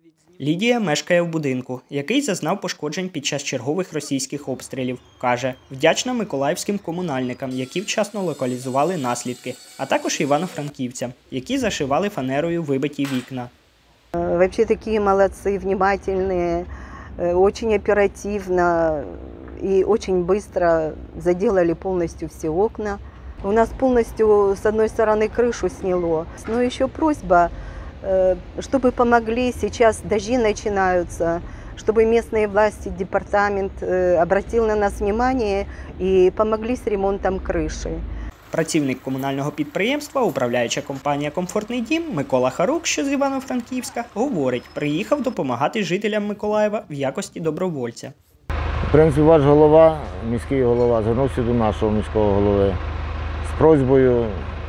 Лідія мешкає в будинку, який зазнав пошкоджень під час чергових російських обстрілів. Каже, вдячна миколаївським комунальникам, які вчасно локалізували наслідки, а також івано-франківцям, які зашивали фанерою вибиті вікна. Вообще такие молодцы, внимательные, очень оперативно и очень быстро заделали полностью все окна. У нас полностью с одной стороны крышу сняло. Но еще просьба, чтобы помогли, сейчас дожди начинаются, чтобы местные власти, департамент обратил на нас внимание и помогли с ремонтом крыши. Працівник комунального підприємства, управляюча компанія «Комфортний дім» Микола Харук, що з Івано-Франківська, говорить, приїхав допомагати жителям Миколаєва в якості добровольця. В принципі, ваш голова, міський голова, звернувся до нашого міського голови з просьбою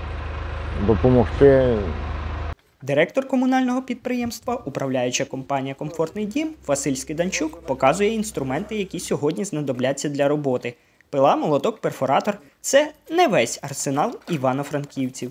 допомогти. Директор комунального підприємства, управляюча компанія «Комфортний дім» Василь Скиданчук показує інструменти, які сьогодні знадобляться для роботи. Пила, молоток, перфоратор – це не весь арсенал івано-франківців.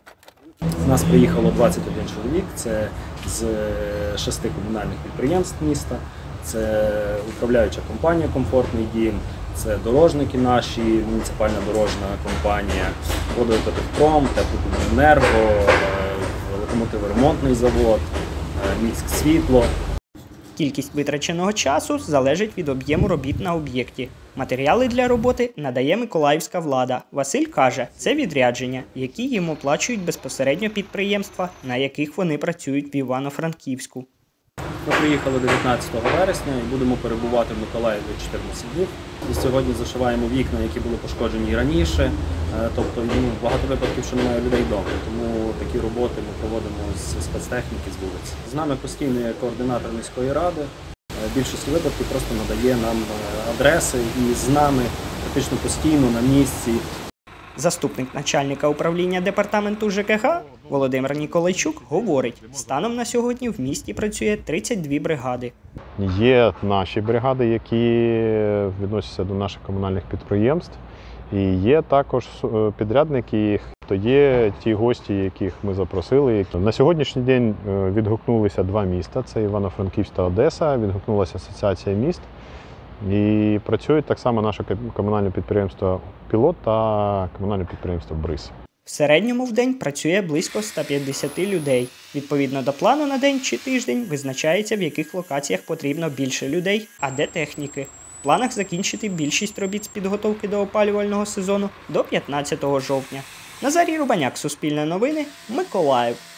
У нас приїхало 21 чоловік, це з 6 комунальних підприємств міста, це управляюча компанія «Комфортний дім», це дорожники наші, муніципальна дорожна компанія, Водоекотехпром, Теплокомуненерго, локомотиворемонтний завод, Міськсвітло. Кількість витраченого часу залежить від об'єму робіт на об'єкті. Матеріали для роботи надає миколаївська влада. Василь каже, це відрядження, які їм оплачують безпосередньо підприємства, на яких вони працюють в Івано-Франківську. Ми приїхали 19 вересня і будемо перебувати в Миколаєві 14 днів. І сьогодні зашиваємо вікна, які були пошкоджені і раніше, тобто багато випадків, що немає людей вдома. Тому такі роботи ми проводимо з спецтехніки, з вулиці. З нами постійно є координатор міської ради. В більшості випадків просто надає нам адреси і з нами практично постійно на місці. Заступник начальника управління департаменту ЖКГ Володимир Ніколайчук говорить, станом на сьогодні в місті працює 32 бригади. Є наші бригади, які відносяться до наших комунальних підприємств, і є також підрядники, то є ті гості, яких ми запросили. На сьогоднішній день відгукнулися 2 міста, це Івано-Франківськ та Одеса, відгукнулася Асоціація міст. І працюють так само наше комунальне підприємство «Пілот» та комунальне підприємство «Бриз». В середньому в день працює близько 150 людей. Відповідно до плану на день чи тиждень визначається, в яких локаціях потрібно більше людей, а де техніки. В планах закінчити більшість робіт з підготовки до опалювального сезону до 15 жовтня. Назарій Рубаняк, Суспільне новини, Миколаїв.